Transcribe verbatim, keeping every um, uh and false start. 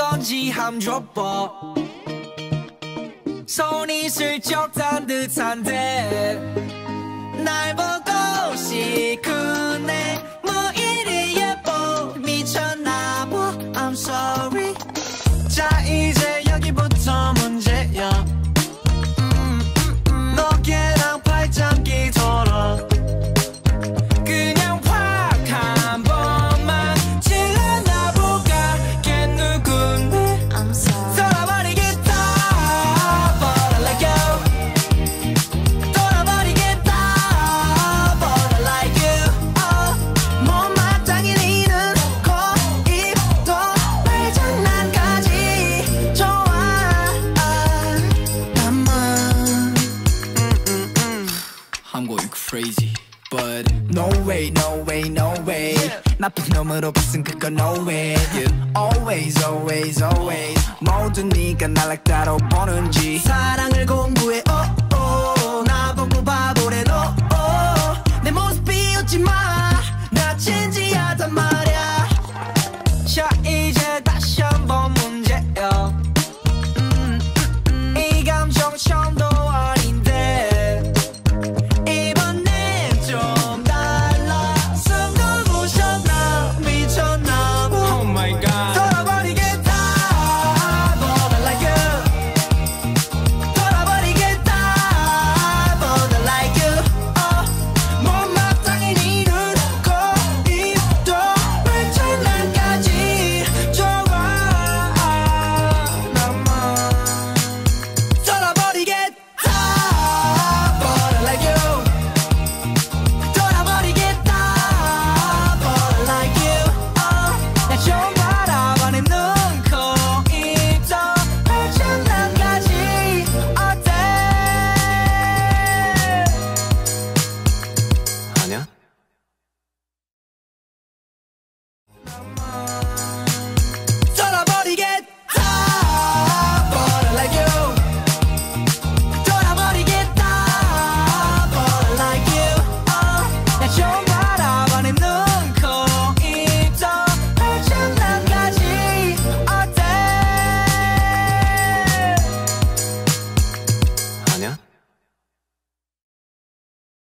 건지 함 줘봐 손이 슬쩍 단 듯한데 날 보고 싶으네 뭐 이리 예뻐 미쳤나봐 I'm sorry 자 이제 여기부터 문제야 음, 음, 음. 너게랑 발잡기 돌아 그냥 확 한 번만 질러나볼까 걔 누군데 I'm sorry 돌아버리겠다 But I like you 돌아버리겠다 But I like you oh, 못마땅히 니는 코입도 발장난까지 좋아 나만 I'm going crazy But no way, no way, no way 나쁜 놈으로 봤은 그거 no way You always, always, always 모든 네가 날 like 따로 보는지 사랑을 공부해